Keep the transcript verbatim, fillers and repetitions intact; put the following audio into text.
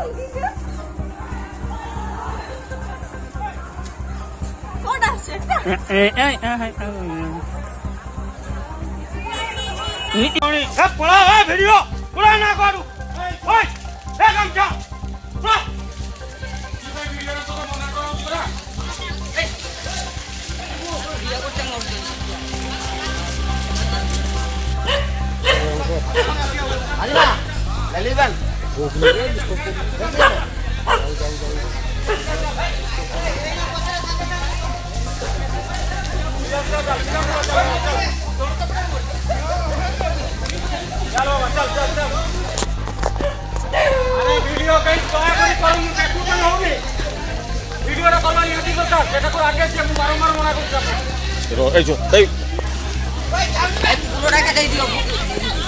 Video पूरा ना करू ओए ए काम जा Ayo, Laliban. चलो चल चल चल अरे वीडियो कहीं दया करी करूँ देखू कहीं होगी वीडियो रा कलर यदि करता सेटा को आगे से बारंबार मना करता रो ए जो दे भाई पूरा का दे दियो